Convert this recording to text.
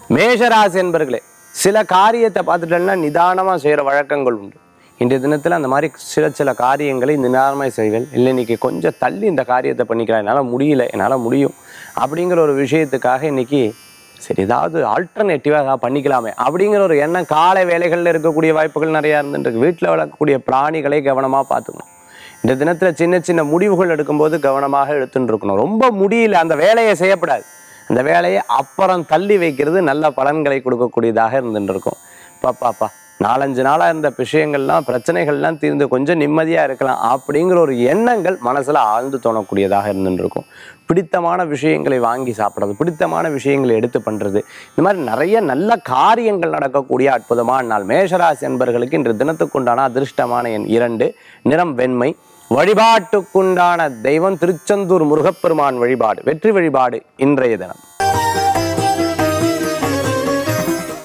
மேஷராசி என்பர்களே, சில காரியத்தை பார்த்துட்டோம்னா நிதானமாக செய்கிற வழக்கங்கள் உண்டு. இன்றைய தினத்தில் அந்த மாதிரி சில காரியங்களை நிதானமாக செய்வேன். இல்லை இன்னைக்கு கொஞ்சம் தள்ளி இந்த காரியத்தை பண்ணிக்கலாம், என்னால் முடியல, என்னால் முடியும் அப்படிங்கிற ஒரு விஷயத்துக்காக இன்னைக்கு சரி ஏதாவது ஆல்டர்னேட்டிவாக ஏதாவது பண்ணிக்கலாமே அப்படிங்கிற ஒரு எண்ணம் காலை வேலைகளில் இருக்கக்கூடிய வாய்ப்புகள் நிறையா இருந்துருக்கு. வீட்டில் வளர்க்கக்கூடிய பிராணிகளை கவனமாக பார்த்துக்கணும். இந்த தினத்தில் சின்ன சின்ன முடிவுகள் எடுக்கும்போது கவனமாக எடுத்துட்டு இருக்கணும். ரொம்ப முடியல, அந்த வேலையை செய்யப்படாது, அந்த வேலையை அப்புறம் தள்ளி வைக்கிறது நல்ல பலன்களை கொடுக்கக்கூடியதாக இருந்துட்டு இருக்கும். பாப்பா 4-5 நாளாக இருந்த விஷயங்கள்லாம் பிரச்சனைகள்லாம் தீர்ந்து கொஞ்சம் நிம்மதியாக இருக்கலாம் அப்படிங்கிற ஒரு எண்ணங்கள் மனசில் ஆழ்ந்து தோணக்கூடியதாக இருந்துட்டு இருக்கும். பிடித்தமான விஷயங்களை வாங்கி சாப்பிட்றது, பிடித்தமான விஷயங்களை எடுத்து பண்ணுறது, இந்த மாதிரி நிறைய நல்ல காரியங்கள் நடக்கக்கூடிய அற்புதமான நாள். மேஷராசி என்பர்களுக்கு இன்று தினத்துக்குண்டான அதிர்ஷ்டமான எண் 2, நிறம் வெண்மை. வழிபாட்டுக்குண்டான தெய்வம் திருச்செந்தூர் முருகப்பெருமான் வழிபாடு. வெற்றி வழிபாடு இன்றைய தினம்.